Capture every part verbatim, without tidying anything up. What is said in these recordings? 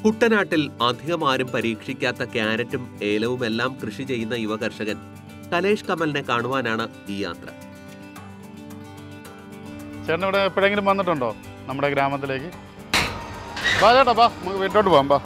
കുട്ടനാട്ടിൽ അധികം ആരും പരീക്ഷിക്കാത്ത ക്യാരറ്റും ഏലവും എല്ലാം കൃഷി ചെയ്യുന്ന യുവ കർഷകൻ കലേഷ് കമലിനെ കാണുവാനാണ് ഈ യാത്ര. ചേട്ടൻ ഇവിടെ എപ്പോഴെങ്കിലും വന്നിട്ടുണ്ടോ നമ്മുടെ ഗ്രാമത്തിലേക്ക്? വാ ചേട്ടാ, വാ നമുക്ക് വീട്ടോട്ട് പോകാം. വാ.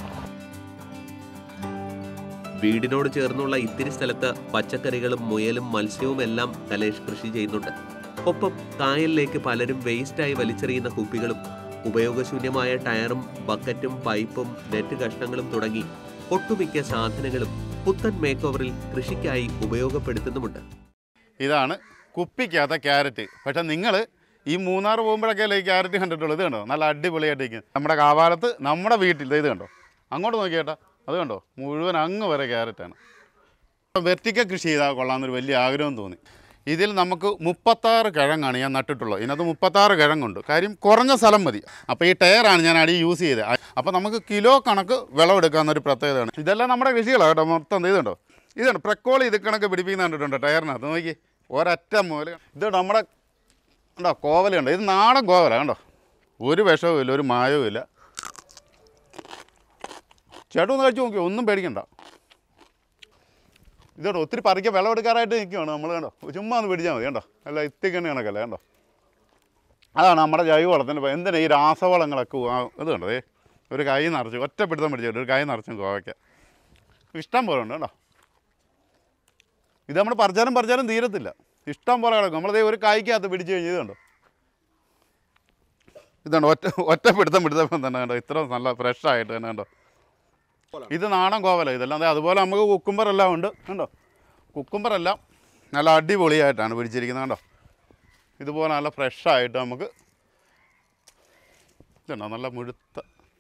വീടിനോട് ചേർന്നുള്ള ഇത്തിരി സ്ഥലത്ത് പച്ചക്കറികളും മുയലും മത്സ്യവും എല്ലാം കലേഷ് കൃഷി ചെയ്യുന്നുണ്ട്. ഒപ്പം കായലിലേക്ക് പലരും വേസ്റ്റായി വലിച്ചെറിയുന്ന കുപ്പികളും ഉപയോഗശൂന്യമായ ടയറും ബക്കറ്റും പൈപ്പും നെറ്റ് കഷ്ണങ്ങളും തുടങ്ങി ഒട്ടുമിക്ക സാധനങ്ങളും പുത്തൻ മേക്ക് ഓവറിൽ കൃഷിക്കായി ഉപയോഗപ്പെടുത്തുന്നുമുണ്ട്. ഇതാണ് കുപ്പിക്കകത്ത ക്യാരറ്റ്. പക്ഷെ നിങ്ങൾ ഈ മൂന്നാർ പോകുമ്പോഴൊക്കെ ഈ ക്യാരറ്റ് കണ്ടിട്ടുള്ളൂ. ഇത് കണ്ടോ, നല്ല അടിപൊളിയായിട്ടിരിക്കും. നമ്മുടെ കാവാലത്ത് നമ്മുടെ വീട്ടിൽ ഇത് കണ്ടോ, അങ്ങോട്ട് നോക്കിയേട്ടാ, അത് കണ്ടോ, മുഴുവൻ അങ്ങ് വരെ ക്യാരറ്റാണ്. വെർട്ടിക്കൽ കൃഷി ചെയ്താൽ കൊള്ളാമെന്നൊരു വലിയ ആഗ്രഹം തോന്നി. ഇതിൽ നമുക്ക് മുപ്പത്താറ് കിഴങ്ങാണ് ഞാൻ നട്ടിട്ടുള്ളത്. ഇതിനകത്ത് മുപ്പത്താറ് കിഴങ്ങുണ്ട്. കാര്യം കുറഞ്ഞ സ്ഥലം മതി. അപ്പോൾ ഈ ടയറാണ് ഞാൻ അടി യൂസ് ചെയ്തത്. അപ്പോൾ നമുക്ക് കിലോ കണക്ക് വിളവെടുക്കാമെന്നൊരു പ്രത്യേകതയാണ്. ഇതെല്ലാം നമ്മുടെ കൃഷികളാണ് കേട്ടോ. മൊത്തം ഇതുണ്ടോ, ഇതുണ്ട് പ്രക്കോളി ഇത് കണക്ക് പിടിപ്പിക്കുന്ന കണ്ടിട്ടുണ്ട് ടയറിനകത്ത്. നോക്കി ഒരറ്റ മൂല. ഇത് നമ്മുടെ ഉണ്ടോ കോവലുണ്ട്. ഇത് നാടൻ കോവല കണ്ടോ, ഒരു വിഷവും ഇല്ല, ഒരു മായവും ഇല്ല. ചേട്ടൻ ഒന്ന് കഴിച്ച് നോക്കിയോ, ഒന്നും പേടിക്കണ്ട. ഇതോട്ടോ ഒത്തിരി പറിക്കാൻ വിളവെടുക്കാറായിട്ട് നിൽക്കുകയാണ് നമ്മൾ. കണ്ടോ, ചുമ്മാ ഒന്ന് പിടിച്ചാൽ മതി. കണ്ടോ, അല്ല ഇത്തിക്കണ്ണി കണക്കല്ല. കണ്ടോ, അതാണ് നമ്മുടെ ജൈവവളത്തിൻ്റെ. എന്തിനാ ഈ രാസവളങ്ങളൊക്കെ ഇത് കണ്ടോ, ഏ ഒരു കൈ നിറച്ച് ഒറ്റപ്പിടുത്തം പിടിച്ചിട്ട് ഒരു കൈ നിറച്ചും കോവയ്ക്ക ഇഷ്ടം പോലെ ഉണ്ട്. കേട്ടോ, ഇത് നമ്മൾ പറിച്ചാലും പറിച്ചാലും തീരത്തില്ല, ഇഷ്ടം പോലെ കിടക്കും. നമ്മളതേ ഒരു കായ്ക്കകത്ത് പിടിച്ച് കഴിഞ്ഞ് ഇത് കണ്ടോ, ഇതുണ്ടോ ഒറ്റ ഒറ്റപ്പിടുത്തം പിടുത്തപ്പം തന്നെ കണ്ടോ, ഇത്ര നല്ല ഫ്രഷായിട്ട് തന്നെ കണ്ടോ. ഇത് നാടൻ കോവല. ഇതെല്ലാം അതെ. അതുപോലെ നമുക്ക് കുക്കുംബറെല്ലാം ഉണ്ട്. കണ്ടോ, കുക്കുംബറെല്ലാം നല്ല അടിപൊളിയായിട്ടാണ് പിടിച്ചിരിക്കുന്നത്. കണ്ടോ, ഇതുപോലെ നല്ല ഫ്രഷായിട്ട് നമുക്ക് ഇതുണ്ടോ, നല്ല മുഴുത്ത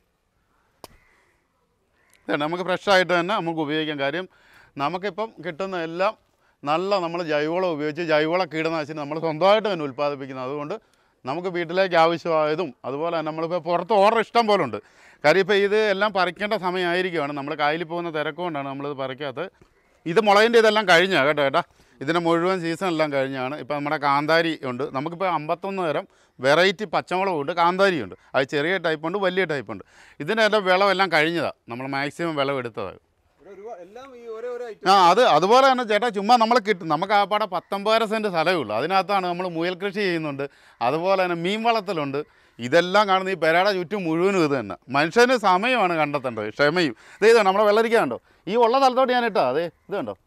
ഇതുണ്ട്. നമുക്ക് ഫ്രഷായിട്ട് തന്നെ നമുക്ക് ഉപയോഗിക്കാം. കാര്യം നമുക്കിപ്പം കിട്ടുന്ന എല്ലാം നല്ല നമ്മൾ ജൈവവളം ഉപയോഗിച്ച് ജൈവവള കീടനാശിനി നമ്മൾ സ്വന്തമായിട്ട് തന്നെ ഉൽപ്പാദിപ്പിക്കുന്നത്. അതുകൊണ്ട് നമുക്ക് വീട്ടിലേക്ക് ആവശ്യമായതും അതുപോലെ തന്നെ നമ്മളിപ്പോൾ പുറത്ത് ഓർഡർ ഇഷ്ടം പോലെ ഉണ്ട്. കാര്യം ഇപ്പോൾ ഇത് എല്ലാം പറിക്കേണ്ട സമയമായിരിക്കുകയാണ്. നമ്മൾ കായലിൽ പോകുന്ന തിരക്കുകൊണ്ടാണ് നമ്മളിത് പറിക്കാത്തത്. ഇത് മുളകിൻ്റെ ഇതെല്ലാം കഴിഞ്ഞാണ് കേട്ടോ ഏട്ടാ. ഇതിൻ്റെ മുഴുവൻ സീസൺ എല്ലാം കഴിഞ്ഞാണ്. ഇപ്പോൾ നമ്മുടെ കാന്താരി ഉണ്ട്. നമുക്കിപ്പോൾ അമ്പത്തൊന്ന് തരം വെറൈറ്റി പച്ചമുളകുണ്ട്, കാന്താരിയുണ്ട്. അത് ചെറിയ ടൈപ്പുണ്ട്, വലിയ ടൈപ്പുണ്ട്. ഇതിൻ്റെ എല്ലാം വിളവെല്ലാം കഴിഞ്ഞതാണ്. നമ്മൾ മാക്സിമം വിളവെടുത്തതാണ്. ആ അത് അതുപോലെ തന്നെ ചേട്ടാ, ചുമ്മാ നമ്മൾ കിട്ടും. നമുക്ക് ആ പാടെ പത്തൊമ്പതര സെൻറ്റ് സ്ഥലമേ ഉള്ളൂ. അതിനകത്താണ് നമ്മൾ മുയൽ കൃഷി ചെയ്യുന്നുണ്ട്. അതുപോലെ തന്നെ മീൻ വളർത്തലുണ്ട്. ഇതെല്ലാം കാണുന്ന ഈ പെരയുടെ ചുറ്റും മുഴുവനും ഇത് തന്നെ. മനുഷ്യന് സമയമാണ് കണ്ടെത്തേണ്ടത്, ക്ഷമയും. ഇത് ഇതാണ് നമ്മളെ വെള്ളരിക്ക കണ്ടോ, ഈ ഉള്ള സ്ഥലത്തോട്ട് ഞാൻ ഇട്ടാ അതെ. ഇത് കണ്ടോ,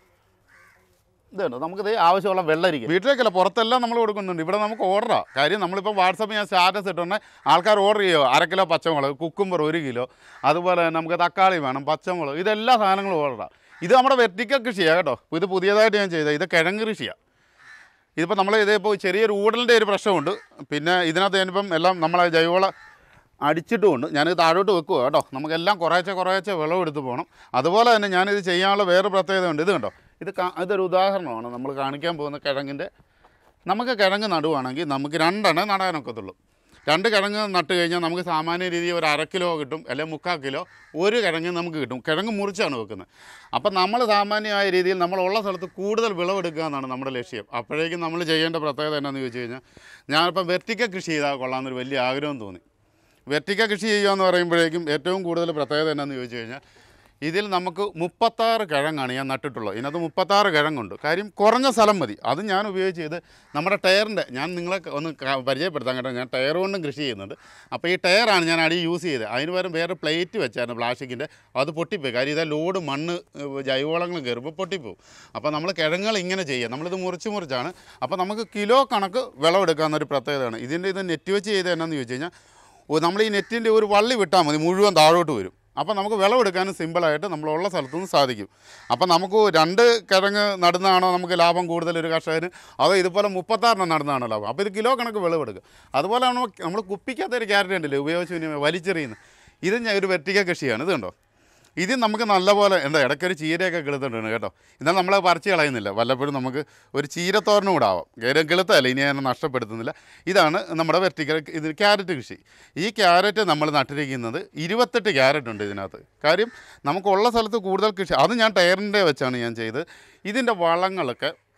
ഇത് കണ്ടോ, നമുക്കിത് ആവശ്യമുള്ള വെള്ളരിക്ക വീട്ടിലേക്കല്ല പുറത്തെല്ലാം നമ്മൾ കൊടുക്കുന്നുണ്ട്. ഇവിടെ നമുക്ക് ഓർഡറാണ്. കാര്യം നമ്മളിപ്പോൾ വാട്സപ്പിൽ ഞാൻ സ്റ്റാറ്റസ് ഇട്ടുണ്ടെങ്കിൽ ആൾക്കാർ ഓർഡർ ചെയ്യുമോ, അര കിലോ പച്ചമുളക്, കുക്കുംബർ ഒരു കിലോ, അതുപോലെ തന്നെ നമുക്ക് തക്കാളി വേണം, പച്ചമുളക്, ഇതെല്ലാ സാധനങ്ങളും ഓർഡറാണ്. ഇത് നമ്മുടെ വെർട്ടിക്കൽ കൃഷിയാണ് കേട്ടോ. ഇത് പുതിയതായിട്ട് ഞാൻ ചെയ്തത്. ഇത് കിഴങ്ങ് കൃഷിയാണ്. ഇതിപ്പോൾ നമ്മൾ ഇതിപ്പോൾ ചെറിയൊരു ഊടലിൻ്റെ ഒരു പ്രശ്നമുണ്ട്. പിന്നെ ഇതിനകത്ത് ഞാനിപ്പം എല്ലാം നമ്മളെ ജൈവവള അടിച്ചിട്ടുമുണ്ട്. ഞാനിത് താഴോട്ട് വെക്കുക കേട്ടോ. നമുക്കെല്ലാം കുറേശ്ശെ കുറേശ്ശെ വിളവെടുത്ത് പോകണം. അതുപോലെ തന്നെ ഞാനിത് ചെയ്യാനുള്ള വേറെ പ്രത്യേകതയുണ്ട്. ഇത് കണ്ടോ, ഇത് ഇതൊരു ഉദാഹരണമാണ് നമ്മൾ കാണിക്കാൻ പോകുന്ന കിഴങ്ങിൻ്റെ. നമുക്ക് കിഴങ്ങ് നടുവാണെങ്കിൽ നമുക്ക് രണ്ടെണ്ണം നടാനൊക്കത്തുള്ളൂ. രണ്ട് കിഴങ്ങ് നട്ട് കഴിഞ്ഞാൽ നമുക്ക് സാമാന്യ രീതിയിൽ ഒരു അര കിലോ കിട്ടും, അല്ലെങ്കിൽ മുക്കാൽ കിലോ ഒരു കിഴങ്ങ് നമുക്ക് കിട്ടും. കിഴങ്ങ് മുറിച്ചാണ് വെക്കുന്നത്. അപ്പം നമ്മൾ സാമാന്യമായ രീതിയിൽ നമ്മളുള്ള സ്ഥലത്ത് കൂടുതൽ വിളവെടുക്കുക എന്നാണ് നമ്മുടെ ലക്ഷ്യം. അപ്പോഴേക്കും നമ്മൾ ചെയ്യേണ്ട പ്രത്യേകത എന്നാന്ന് ചോദിച്ചു കഴിഞ്ഞാൽ, ഞാനിപ്പം വെർട്ടിക്കൽ കൃഷി ചെയ്താൽ കൊള്ളാമെന്നൊരു വലിയ ആഗ്രഹം തോന്നി. വെർട്ടിക്കൽ കൃഷി ചെയ്യുക എന്ന് പറയുമ്പോഴേക്കും ഏറ്റവും കൂടുതൽ പ്രത്യേകത എന്നാന്ന് ചോദിച്ചു കഴിഞ്ഞാൽ, ഇതിൽ നമുക്ക് മുപ്പത്താറ് കിഴങ്ങാണ് ഞാൻ നട്ടിട്ടുള്ളത്. ഇതിനകത്ത് മുപ്പത്താറ് കിഴങ്ങുണ്ട്. കാര്യം കുറഞ്ഞ സ്ഥലം മതി. അത് ഞാൻ ഉപയോഗിച്ചത് നമ്മുടെ ടയറിൻ്റെ, ഞാൻ നിങ്ങളെ ഒന്ന് പരിചയപ്പെടുത്താൻ കേട്ടോ. ഞാൻ ടയർ കൊണ്ടും കൃഷി ചെയ്യുന്നുണ്ട്. അപ്പോൾ ഈ ടയറാണ് ഞാൻ അടി യൂസ് ചെയ്തത്. അതിന് പകരം വേറെ പ്ലേറ്റ് വെച്ചായിരുന്നു പ്ലാസ്റ്റിക്കിൻ്റെ. അത് പൊട്ടിപ്പോയി. കാര്യം ഇതാ ലോഡ് മണ്ണ് ജൈവവളങ്ങൾ കയറുമ്പോൾ പൊട്ടിപ്പോവും. അപ്പോൾ നമ്മൾ കിഴങ്ങുകൾ ഇങ്ങനെ ചെയ്യുക, നമ്മളിത് മുറിച്ച് മുറിച്ചാണ്. അപ്പോൾ നമുക്ക് കിലോ കണക്ക് വിളവെടുക്കാമെന്നൊരു പ്രത്യേകതയാണ്. ഇതിൻ്റെ ഇത് നെറ്റ് വെച്ച് ചെയ്ത് എന്നാന്ന് ചോദിച്ചു കഴിഞ്ഞാൽ, നമ്മൾ ഈ നെറ്റിൻ്റെ ഒരു വള്ളി വിട്ടാൽ മതി, മുഴുവൻ താഴോട്ട് വരും. അപ്പോൾ നമുക്ക് വിളവെടുക്കാനും സിമ്പിളായിട്ട് നമ്മളുള്ള സ്ഥലത്തുനിന്ന് സാധിക്കും. അപ്പോൾ നമുക്ക് രണ്ട് കിഴങ്ങ് നടുന്നതാണോ നമുക്ക് ലാഭം കൂടുതൽ ഒരു കർഷകന്, അതോ ഇതുപോലെ മുപ്പത്താറെണ്ണം നടുന്നതാണോ ലാഭം? അപ്പോൾ ഇത് കിലോ കണക്ക് വിളവെടുക്കുക. അതുപോലെയാണ് നമ്മൾ കുപ്പിക്കാത്തൊരു ക്യാരറ്റ് ഉണ്ടല്ലേ ഉപയോഗിച്ച് വലിച്ചെറിയുന്നത്. ഇത് ഞാൻ ഒരു വെർട്ടിക്കൽ കൃഷിയാണ്. ഇത് കണ്ടോ, ഇത് നമുക്ക് നല്ലപോലെ എന്താ ഇടയ്ക്കൊരു ചീരയൊക്കെ കിളുത്തുണ്ട് കേട്ടോ. എന്നാൽ നമ്മൾ പറിച്ച് കളയുന്നില്ല. വല്ലപ്പോഴും നമുക്ക് ഒരു ചീരത്തോരനും കൂടെ ആവാം. കാര്യം കിളുത്തല്ല, ഇനി ഞാൻ നഷ്ടപ്പെടുത്തുന്നില്ല. ഇതാണ് നമ്മുടെ വെർട്ടിക്കൽ ഇത് ക്യാരറ്റ് കൃഷി. ഈ ക്യാരറ്റ് നമ്മൾ നട്ടിരിക്കുന്നത് ഇരുപത്തെട്ട് ക്യാരറ്റ് ഉണ്ട് ഇതിനകത്ത്. കാര്യം നമുക്കുള്ള സ്ഥലത്ത് കൂടുതൽ കൃഷി, അത് ഞാൻ ടയറിൻ്റെ വെച്ചാണ് ഞാൻ ചെയ്ത്. ഇതിൻ്റെ വളങ്ങളൊക്കെ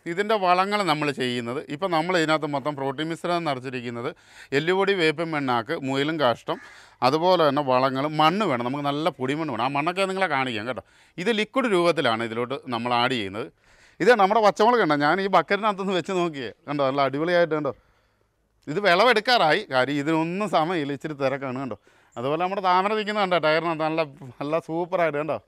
ഇതിൻ്റെ വളങ്ങൾ നമ്മൾ ചെയ്യുന്നത് ഇപ്പം നമ്മൾ ഇതിനകത്ത് മൊത്തം പ്രോട്ടീൻ മിശ്രിതം നിറച്ചിരിക്കുന്നത് എല്ലുപൊടി, വേപ്പിൻ പിണ്ണാക്ക്, മുയലും കാഷ്ടം, അതുപോലെ തന്നെ വളങ്ങൾ, മണ്ണ് വേണം. നമുക്ക് നല്ല പൊടിമണ്ണ് വേണം. ആ മണ്ണൊക്കെ നിങ്ങളെ കാണിക്കാം കേട്ടോ. ഇത് ലിക്വിഡ് രൂപത്തിലാണ് ഇതിലോട്ട് നമ്മൾ ആഡ് ചെയ്യുന്നത്. ഇത് നമ്മുടെ പച്ചമുളക് കണ്ടോ, ഞാൻ ഈ ബക്കറ്റിനകത്തുനിന്ന് വെച്ച് നോക്കിയേ കണ്ടോ, നല്ല അടിപൊളിയായിട്ട് കണ്ടോ. ഇത് വിളവെടുക്കാറായി, കാര്യം ഇതിനൊന്നും സമയമില്ല, ഇച്ചിരി തിരക്കാണ് കണ്ടോ. അതുപോലെ നമ്മുടെ താമര നിൽക്കുന്നത് കണ്ടോ, ടയറിനകത്ത് നല്ല നല്ല സൂപ്പറായിട്ട് കണ്ടോ.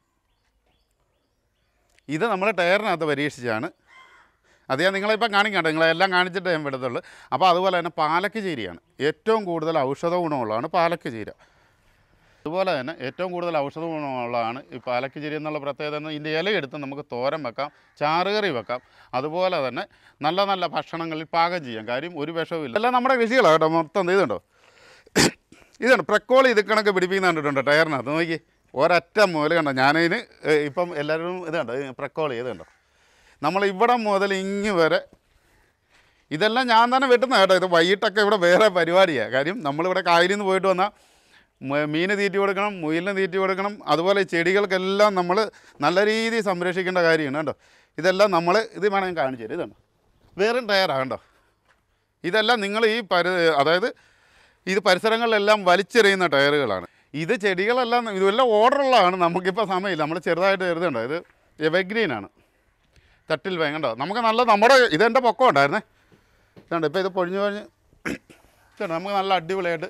ഇത് നമ്മൾ ടയറിനകത്ത് പരീക്ഷിച്ചാണ്. അത് ഞാൻ നിങ്ങളിപ്പം കാണിക്കണ്ട, നിങ്ങളെല്ലാം കാണിച്ചിട്ട് ഞാൻ വിടത്തുള്ളൂ. അപ്പോൾ അതുപോലെ തന്നെ പാലക്ക് ചീരയാണ് ഏറ്റവും കൂടുതൽ ഔഷധ ഗുണമുള്ളതാണ് പാലക്ക് ചീര. അതുപോലെ തന്നെ ഏറ്റവും കൂടുതൽ ഔഷധ ഗുണമുള്ളതാണ് ഈ പാലക്ക് ചീര എന്നുള്ള പ്രത്യേകത. ഇതിൻ്റെ ഇലയെടുത്ത് നമുക്ക് തോരൻ വെക്കാം, ചാറുകറി വെക്കാം, അതുപോലെ തന്നെ നല്ല നല്ല ഭക്ഷണങ്ങളിൽ പാകം ചെയ്യാം. കാര്യം ഒരു വിഷവും ഇല്ല. എല്ലാം നമ്മുടെ കൃഷികളാണ് കേട്ടോ. മൊത്തം ഇതുണ്ടോ, ഇതുണ്ട് പ്രക്കോളി ഇത് കണക്ക് പിടിപ്പിക്കുന്ന കണ്ടിട്ടുണ്ടോ ടയറിനകത്ത്. നോക്കി ഒരറ്റ മുതൽ കണ്ടോ. ഞാനതിന് ഇപ്പം എല്ലാവരും ഇത് കണ്ടോ, പ്രക്കോളി ഇത് കണ്ടോ. നമ്മളിവിടെ മുതൽ ഇങ്ങ് വരെ ഇതെല്ലാം ഞാൻ തന്നെ വെട്ടുന്ന കേട്ടോ. ഇത് വൈകിട്ടൊക്കെ ഇവിടെ വേറെ പരിപാടിയാണ്. കാര്യം നമ്മളിവിടെ കായലിൽ നിന്ന് പോയിട്ട് വന്നാൽ മീന് തീറ്റി കൊടുക്കണം, മുയലിന് തീറ്റി കൊടുക്കണം, അതുപോലെ ചെടികൾക്കെല്ലാം നമ്മൾ നല്ല രീതിയിൽ സംരക്ഷിക്കേണ്ട കാര്യമാണ് കേട്ടോ. ഇതെല്ലാം നമ്മൾ ഇത് വേണം ഞാൻ കാണിച്ചു തരും. ഇതുണ്ട് വേറെ ടയറാണ് കേട്ടോ. ഇതെല്ലാം നിങ്ങൾ ഈ പരി അതായത് ഇത് പരിസരങ്ങളിലെല്ലാം വലിച്ചെറിയുന്ന ടയറുകളാണ്. ഇത് ചെടികളെല്ലാം ഇതെല്ലാം ഓർഡറുള്ളതാണ്. നമുക്കിപ്പോൾ സമയമില്ല, നമ്മൾ ചെറുതായിട്ട് എഴുതണ്ടോ. ഇത് എവർഗ്രീനാണ്, തട്ടിൽ വേങ്ങണ്ടോ. നമുക്ക് നല്ല നമ്മുടെ ഇതെൻ്റെ പൊക്കം ഉണ്ടായിരുന്നേ ഇതുണ്ട്. ഇപ്പോൾ ഇത് പൊഴിഞ്ഞു പൊഴിഞ്ഞ് ഇതുണ്ട്. നമുക്ക് നല്ല അടിപൊളിയായിട്ട്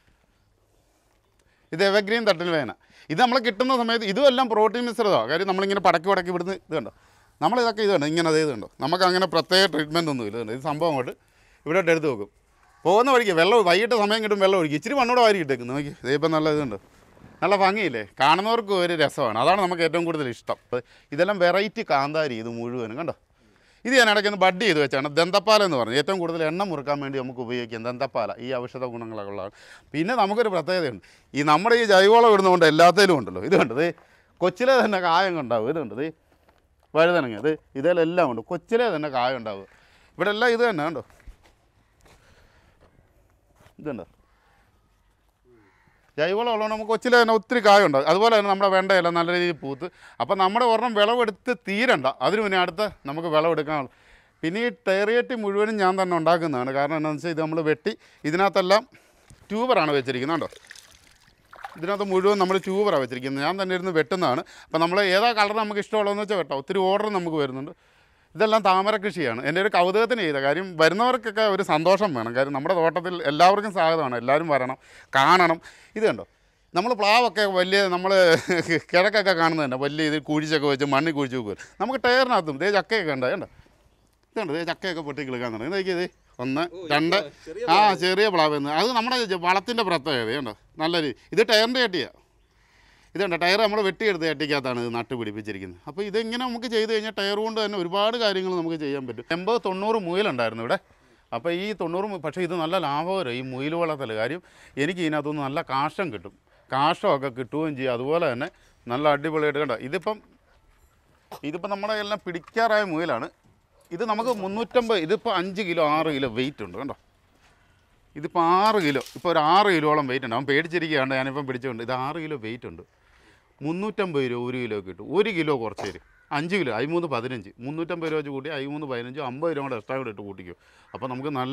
ഇത് എവർഗ്രീൻ തട്ടിൽ വേന. ഇത് നമ്മൾ കിട്ടുന്ന സമയത്ത് ഇതുമെല്ലാം പ്രോട്ടീൻ മിശ്രിതമാണ്. കാര്യം നമ്മളിങ്ങനെ പടക്കി പടക്കി ഇവിടുന്ന് ഇത് കണ്ടോ, നമ്മളിതൊക്കെ ഇത് കണ്ടോ ഇങ്ങനെ അതേ ഇത് കണ്ടോ. നമുക്ക് അങ്ങനെ പ്രത്യേക ട്രീറ്റ്മെൻറ്റ് ഒന്നും ഇല്ല. ഇതുണ്ട് ഇത് സംഭവം കൊണ്ട് ഇവിടെ എടുത്ത് വെക്കും. പോകുന്ന വഴിക്ക് വെള്ളം വൈകിട്ട് സമയം കിട്ടും, വെള്ളം ഒഴിക്കും. ഇച്ചിരി മണ്ണൂടെ വാരി ഇട്ടേക്കുന്നു. നോക്കി ഇതിപ്പം നല്ല ഇതുണ്ട്, നല്ല ഭംഗിയില്ലേ, കാണുന്നവർക്ക് ഒരു രസമാണ്. അതാണ് നമുക്ക് ഏറ്റവും കൂടുതൽ ഇഷ്ടം. ഇതെല്ലാം വെറൈറ്റി കാന്താരി ഇത് മുഴുവനും കണ്ടോ. ഇത് ഞാൻ ഇടയ്ക്ക് ഒന്ന് ബഡ് ചെയ്ത് വെച്ചാണ്. ദന്തപ്പാല എന്ന് പറഞ്ഞു ഏറ്റവും കൂടുതൽ എണ്ണ മുറുക്കാൻ വേണ്ടി നമുക്ക് ഉപയോഗിക്കാം ദന്തപ്പാല. ഈ ഔഷധ ഗുണങ്ങളൊക്കെ ഉള്ളതാണ്. പിന്നെ നമുക്കൊരു പ്രത്യേകതയുണ്ട്, ഈ നമ്മുടെ ഈ ജൈവവളം ഇടുന്നതുകൊണ്ട് എല്ലാത്തിലും ഉണ്ടല്ലോ. ഇത് കണ്ടത് കൊച്ചിലെ തന്നെ കായം ഉണ്ടാവും. ഇത് കണ്ടത് വഴുതനങ്ങ ഇത് ഇതിലെല്ലാം ഉണ്ട്. കൊച്ചിലെ തന്നെ കായം ഉണ്ടാവും. ഇവിടെ എല്ലാം ഇത് തന്നെ കണ്ടോ. ഇതുണ്ടോ ജൈവവളം ഉള്ളതുകൊണ്ട് നമുക്ക് കൊച്ചിലെ തന്നെ ഒത്തിരി കായം ഉണ്ടാകും. അതുപോലെ തന്നെ നമ്മുടെ വെണ്ടയെല്ലാം നല്ല രീതിയിൽ പൂത്ത്. അപ്പോൾ നമ്മുടെ ഒരെണ്ണം വിളവെടുത്ത് തീരണ്ട, അതിന് മുന്നേ അടുത്ത് നമുക്ക് വിളവെടുക്കാനുള്ളൂ. പിന്നെ ഈ ടയറിയറ്റി മുഴുവനും ഞാൻ തന്നെ ഉണ്ടാക്കുന്നതാണ്. കാരണം എന്താണെന്ന് വെച്ചാൽ ഇത് നമ്മൾ വെട്ടി ഇതിനകത്തെല്ലാം ട്യൂബറാണ് വെച്ചിരിക്കുന്നത് കേട്ടോ. ഇതിനകത്ത് മുഴുവൻ നമ്മൾ ട്യൂബറാണ് വെച്ചിരിക്കുന്നത്. ഞാൻ തന്നെ ഇരുന്ന് വെട്ടുന്നതാണ്. അപ്പോൾ നമ്മൾ ഏതാ കളർ നമുക്ക് ഇഷ്ടമുള്ളതെന്ന് വെച്ചാൽ വെട്ടാം. ഒത്തിരി ഓർഡർ നമുക്ക് വരുന്നുണ്ട്. ഇതെല്ലാം താമര കൃഷിയാണ്. എൻ്റെ ഒരു കൗതുകത്തിന് ചെയ്ത കാര്യം, വരുന്നവർക്കൊക്കെ ഒരു സന്തോഷം വേണം. കാര്യം നമ്മുടെ തോട്ടത്തിൽ എല്ലാവർക്കും സ്വാഗതമാണ്, എല്ലാവരും വരണം, കാണണം. ഇത് കണ്ടോ, നമ്മൾ പ്ലാവൊക്കെ വലിയ നമ്മൾ കിഴക്കൊക്കെ കാണുന്നത് തന്നെ വലിയ ഇത് കുഴിച്ചൊക്കെ വെച്ച് മണ്ണിൽ കുഴിച്ച് വെക്കും. നമുക്ക് ടയറിനകത്തും ഇതേ ചക്കയൊക്കെ ഉണ്ട് കണ്ടോ. ഇതുണ്ട് ഇതേ ചക്കയൊക്കെ പൊട്ടി കിളുക്കാൻ തുടങ്ങി. ഇതൊക്കെ ഒന്ന് രണ്ട് ആ ചെറിയ പ്ലാവ്. അത് നമ്മുടെ വളത്തിൻ്റെ പ്രത്യേകത കണ്ടോ. നല്ല രീതി ഇത് ടയറിൻ്റെ ചട്ടിയാണ്. ഇതുണ്ട് ടയർ നമ്മൾ വെട്ടിയെടുത്ത് ചട്ടിക്കകത്താണ് ഇത് നട്ട് പിടിപ്പിച്ചിരിക്കുന്നത്. അപ്പോൾ ഇതിങ്ങനെ നമുക്ക് ചെയ്ത് കഴിഞ്ഞാൽ ടയർ കൊണ്ട് തന്നെ ഒരുപാട് കാര്യങ്ങൾ നമുക്ക് ചെയ്യാൻ പറ്റും. എൺപത് തൊണ്ണൂറ് മുയലുണ്ടായിരുന്നു ഇവിടെ. അപ്പോൾ ഈ തൊണ്ണൂറ് പക്ഷേ ഇത് നല്ല ലാഭകരം ഈ മുയൽ വളർത്തൽ. കാര്യം എനിക്ക് ഇതിനകത്തുനിന്ന് നല്ല കാഷ്ടം കിട്ടും, കാഷ്ടമൊക്കെ കിട്ടുകയും ചെയ്യും. അതുപോലെ തന്നെ നല്ല അടിപൊളിയായിട്ട് കണ്ടോ. ഇതിപ്പം ഇതിപ്പോൾ നമ്മുടെ എല്ലാം പിടിക്കാറായ മുയലാണ്. ഇത് നമുക്ക് മുന്നൂറ്റമ്പത് ഇതിപ്പോൾ അഞ്ച് കിലോ ആറ് കിലോ വെയിറ്റ് ഉണ്ട് കണ്ടോ. ഇതിപ്പോൾ ആറ് കിലോ ഇപ്പോൾ ഒരു ആറ് കിലോളം വെയിറ്റ് ഉണ്ട്. അവൻ പേടിച്ചിരിക്കുകയാണ്, ഞാനിപ്പം പിടിച്ചുകൊണ്ട്. ഇത് ആറ് കിലോ വെയിറ്റ് ഉണ്ട്. മുന്നൂറ്റമ്പത് രൂപ ഒരു കിലോ കിട്ടും. ഒരു കിലോ കുറച്ച് തരും. അഞ്ച് കിലോ അയിമൂന്ന് പതിനഞ്ച് മുന്നൂറ്റമ്പത് രൂപ വെച്ച് കൂട്ടി അയിമൂന്ന് പതിനഞ്ചോ അമ്പത് രൂപ കൂടെ എക്സ്ട്രാ കൂടെ ഇട്ട് കൂട്ടിക്കും. അപ്പോൾ നമുക്ക് നല്ല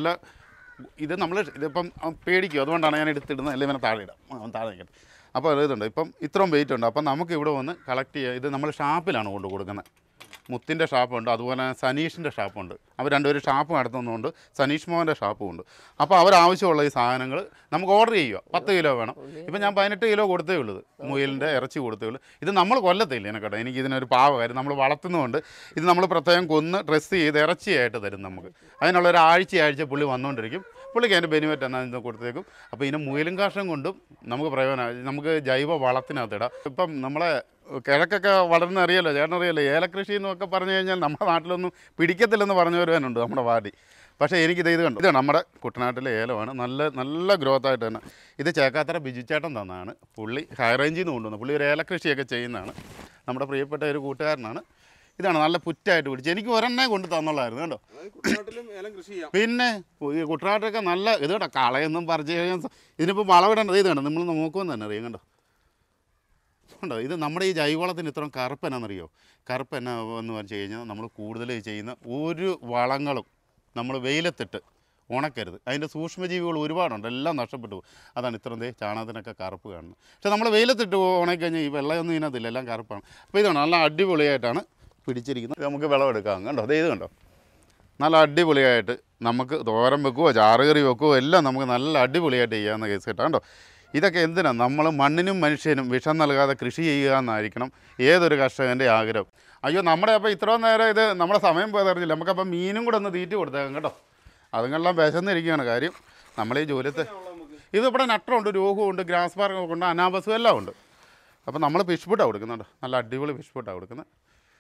ഇത് നമ്മൾ ഇതിപ്പം പേടിക്കും. അതുകൊണ്ടാണ് ഞാൻ എടുത്തിടുന്നത്. അല്ലെങ്കിൽ ഇവനെ താഴെ ഇടാം, അവൻ താഴെ നിൽക്കട്ടെ. അപ്പോൾ ഇതുണ്ട് ഇപ്പം ഇത്രയും വെയിറ്റ് ഉണ്ട്. അപ്പം നമുക്ക് ഇവിടെ വന്ന് കളക്ട് ചെയ്യുക. ഇത് നമ്മൾ ഷാപ്പിലാണ് കൊണ്ട് കൊടുക്കുന്നത്. മുത്തിൻ്റെ ഷാപ്പുണ്ട്, അതുപോലെ സനീഷിൻ്റെ ഷാപ്പുണ്ട്. അവർ രണ്ടുപേരും ഷാപ്പ് നടത്തുന്നുണ്ട്. സനീഷ് മോഹൻ്റെ ഷാപ്പും ഉണ്ട്. അപ്പോൾ അവരാവശ്യമുള്ള ഈ സാധനങ്ങൾ നമുക്ക് ഓർഡർ ചെയ്യുക. പത്ത് കിലോ വേണം. ഇപ്പം ഞാൻ പതിനെട്ട് കിലോ കൊടുത്തേ ഉള്ളത്, മുയലിൻ്റെ ഇറച്ചി കൊടുത്തേ ഉള്ളൂ. ഇത് നമ്മൾ കൊല്ലത്തില്ല എന്നെക്കട്ടെ. എനിക്ക് ഇതിനൊരു പാവ കാര്യം, നമ്മൾ വളർത്തുന്നതുകൊണ്ട് ഇത് നമ്മൾ പ്രത്യേകം കൊന്ന് ഡ്രസ്സ് ചെയ്ത് ഇറച്ചിയായിട്ട് തരും നമുക്ക്. അതിനുള്ള ഒരു ആഴ്ചയാഴ്ച പുള്ളി വന്നുകൊണ്ടിരിക്കും. പുള്ളിക്ക് അതിൻ്റെ ബെനിഫിറ്റ് എന്നാന്ന് കൊടുത്തേക്കും. അപ്പോൾ ഇതിന് മുയലും കാഷ്ടം കൊണ്ടും നമുക്ക് പ്രയോജനം, നമുക്ക് ജൈവ വളത്തിനകത്തിടാം. ഇപ്പം നമ്മളെ കിഴക്കൊക്കെ വളർന്ന് അറിയാലോ, ചേട്ടനറിയാലോ, ഏലകൃഷി എന്നൊക്കെ പറഞ്ഞു കഴിഞ്ഞാൽ നമ്മുടെ നാട്ടിലൊന്നും പിടിക്കത്തില്ലെന്ന് പറഞ്ഞവരുവാനുണ്ട് നമ്മുടെ വാടി. പക്ഷേ എനിക്കിത് ഇത് കണ്ടു. ഇത് നമ്മുടെ കുട്ടനാട്ടിലെ ഏലമാണ്. നല്ല നല്ല ഗ്രോത്ത് ആയിട്ട് തന്നെ. ഇത് ചേക്കാത്തറ ബിജുച്ചേട്ടൻ തന്നതാണ്. പുള്ളി ഹൈ റേഞ്ചിൽ നിന്ന് കൊണ്ടുവന്നു. പുള്ളി ഒരു ഏലകൃഷിയൊക്കെ ചെയ്യുന്നതാണ്. നമ്മുടെ പ്രിയപ്പെട്ട ഒരു കൂട്ടുകാരനാണ്. ഇതാണ് നല്ല പുറ്റായിട്ട് പിടിച്ച് എനിക്ക് ഒരെണ്ണേ കൊണ്ട് തന്നുള്ളായിരുന്നു കേട്ടോ. പിന്നെ ഈ കുട്ടനാട്ടിലൊക്കെ നല്ല ഇത് കേട്ടോ. കളയൊന്നും പറിച്ച് കഴിഞ്ഞാൽ ഇതിനിപ്പോൾ വളവിടേണ്ടത് ഇത് കണ്ടോ, നമ്മൾ നോക്കുമെന്ന് തന്നെ അറിയാം കണ്ടോ. ഉണ്ടോ ഇത് നമ്മുടെ ഈ ജൈവവളത്തിന് ഇത്രയും കറുപ്പ് എന്നാണെന്നറിയോ? കറുപ്പ് എന്നാ എന്ന് വെച്ച് കഴിഞ്ഞാൽ നമ്മൾ കൂടുതൽ ചെയ്യുന്ന ഒരു വളങ്ങളും നമ്മൾ വെയിലത്തിട്ട് ഉണക്കരുത്. അതിൻ്റെ സൂക്ഷ്മജീവികൾ ഒരുപാടുണ്ട്, എല്ലാം നഷ്ടപ്പെട്ടു പോകും. അതാണ് ഇത്രയും ദേ ചാണകത്തിനൊക്കെ കറുപ്പ് കാണുന്നത്. പക്ഷേ നമ്മൾ വെയിലത്തിട്ട് ഉണക്കിക്കഴിഞ്ഞാൽ ഈ വെള്ളമൊന്നും ഇതിനകത്തില്ല, എല്ലാം കറുപ്പാണ്. അപ്പോൾ ഇതാണ് നല്ല അടിപൊളിയായിട്ടാണ് പിടിച്ചിരിക്കുന്നത്. നമുക്ക് വിളവെടുക്കാം. കണ്ടോ ദേ ഇത് കണ്ടോ, നല്ല അടിപൊളിയായിട്ട് നമുക്ക് തോരൻ വെക്കുകയോ ചാറുകറി വെക്കുകയോ എല്ലാം നമുക്ക് നല്ല അടിപൊളിയായിട്ട് ചെയ്യാവുന്ന കേസ് കേട്ടോ. കണ്ടോ ഇതൊക്കെ എന്തിനാണ്? നമ്മൾ മണ്ണിനും മനുഷ്യനും വിഷം നൽകാതെ കൃഷി ചെയ്യുക എന്നായിരിക്കണം ഏതൊരു കർഷകൻ്റെ ആഗ്രഹം. അയ്യോ നമ്മുടെ അപ്പോൾ ഇത്രയും നേരം ഇത് നമ്മുടെ സമയം പോയതറിഞ്ഞില്ല. നമുക്കപ്പോൾ മീനും കൂടെ ഒന്ന് തീറ്റി കൊടുത്തേക്കാം കേട്ടോ. അതുങ്ങളെല്ലാം വിശന്നിരിക്കുകയാണ് കാര്യം. നമ്മളീ ജോലിത്തെ ഇതിവിടെ നട്ടറുണ്ട്, രോഗമുണ്ട്, ഗ്രാസ് പാർക്കൊക്കെ ഉണ്ട്, അനാബസും എല്ലാം ഉണ്ട്. അപ്പോൾ നമ്മൾ ഫിഷ് ഫുഡാണ് കൊടുക്കുന്നുണ്ട്, നല്ല അടിപൊളി ഫിഷ് ഫുഡാണ് കൊടുക്കുന്നത്.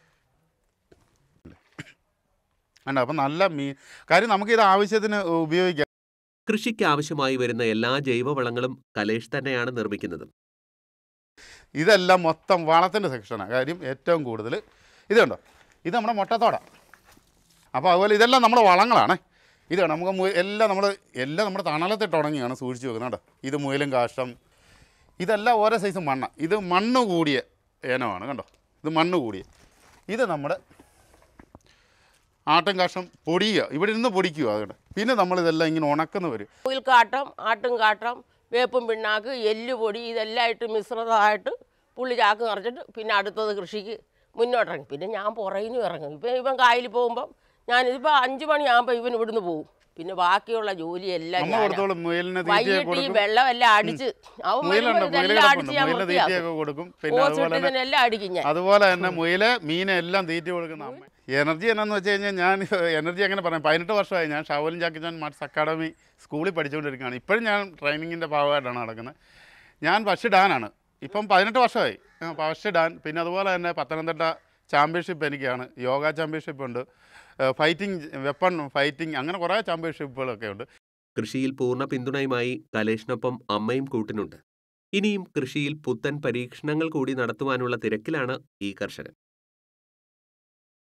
ഉണ്ട് അപ്പം നല്ല മീൻ കാര്യം നമുക്കിത് ആവശ്യത്തിന് ഉപയോഗിക്കാം. കൃഷിക്ക് ആവശ്യമായി വരുന്ന എല്ലാ ജൈവവളങ്ങളും കലേഷ് തന്നെയാണ് നിർമ്മിക്കുന്നത്. ഇതെല്ലാം മൊത്തം വളത്തിൻ്റെ സെക്ഷനാണ്. കാര്യം ഏറ്റവും കൂടുതൽ ഇത് കണ്ടോ, ഇത് നമ്മുടെ മുട്ടത്തോട. അപ്പോൾ അതുപോലെ ഇതെല്ലാം നമ്മുടെ വളങ്ങളാണ്. ഇത് നമുക്ക് മു എല്ലാം നമ്മൾ എല്ലാം നമ്മുടെ തണലത്തിട്ട് ഉണങ്ങിയാണ് സൂക്ഷിച്ച് വെക്കുന്നത് കേട്ടോ. ഇത് മുയലും കാഷ്ടം, ഇതെല്ലാം ഓരോ സൈസ് മണ്ണ്. ഇത് മണ്ണ് കൂടിയ ഏനമാണ് കണ്ടോ, ഇത് മണ്ണ് കൂടിയ. ഇത് നമ്മുടെ ആട്ടും കാഷ്ടം പൊടിയുക, ഇവിടെ ഇരുന്ന് പൊടിക്കുക അതുകൊണ്ട്. പിന്നെ നമ്മളിതെല്ലാം ഇങ്ങനെ ഉണക്കുന്ന വരും. കുയിൽക്കാട്ടം, ആട്ടും കാട്ടം, വേപ്പും പിണ്ണാക്ക്, എല്ലുപൊടി ഇതെല്ലാം ആയിട്ട് മിശ്രിതമായിട്ട് പുള്ളി ചാക്ക് നിറച്ചിട്ട് പിന്നെ അടുത്തത് കൃഷിക്ക് മുന്നോട്ടിറങ്ങി. പിന്നെ ഞാൻ പുറകിനും ഇറങ്ങും. ഇപ്പം ഇവൻ കായലിൽ പോകുമ്പം ഞാനിതിപ്പോൾ അഞ്ച് മണിയാകുമ്പോൾ ഇവൻ ഇവിടുന്ന് പോകും. പിന്നെ ബാക്കിയുള്ള ജോലിയെല്ലാം വൈകിട്ട് ഈ വെള്ളമെല്ലാം അടിച്ച് ഇതിനെല്ലാം അടിക്കും ഞാൻ. അതുപോലെ തന്നെ മുയല് മീനെ എല്ലാം തീറ്റ കൊടുക്കുന്ന അമ്മ. എനർജി എന്നാന്ന് വെച്ച് കഴിഞ്ഞാൽ ഞാൻ എനർജി അങ്ങനെ പറയാം. പതിനെട്ട് വർഷമായി ഞാൻ ഷവലും ജാക്കിച്ചാൻ മാർട്സ് അക്കാഡമി സ്കൂളിൽ പഠിച്ചുകൊണ്ടിരിക്കുകയാണ്. ഇപ്പോഴും ഞാൻ ട്രെയിനിങ്ങിൻ്റെ ഭാഗമായിട്ടാണ് നടക്കുന്നത്. ഞാൻ ഫസ്റ്റ് ഡാനാണ്. ഇപ്പം പതിനെട്ട് വർഷമായി ഫസ്റ്റ് ഡാൻ. പിന്നെ അതുപോലെ തന്നെ പത്തനംതിട്ട ചാമ്പ്യൻഷിപ്പ് എനിക്കാണ്, യോഗ ചാമ്പ്യൻഷിപ്പ് ഉണ്ട്, ഫൈറ്റിംഗ് വെപ്പൺ ഫൈറ്റിംഗ്, അങ്ങനെ കുറേ ചാമ്പ്യൻഷിപ്പുകളൊക്കെ ഉണ്ട്. കൃഷിയിൽ പൂർണ്ണ പിന്തുണയുമായി കലേഷിനൊപ്പം അമ്മയും കൂട്ടിനുണ്ട്. ഇനിയും കൃഷിയിൽ പുത്തൻ പരീക്ഷണങ്ങൾ കൂടി നടത്തുവാനുള്ള തിരക്കിലാണ് ഈ കർഷകൻ.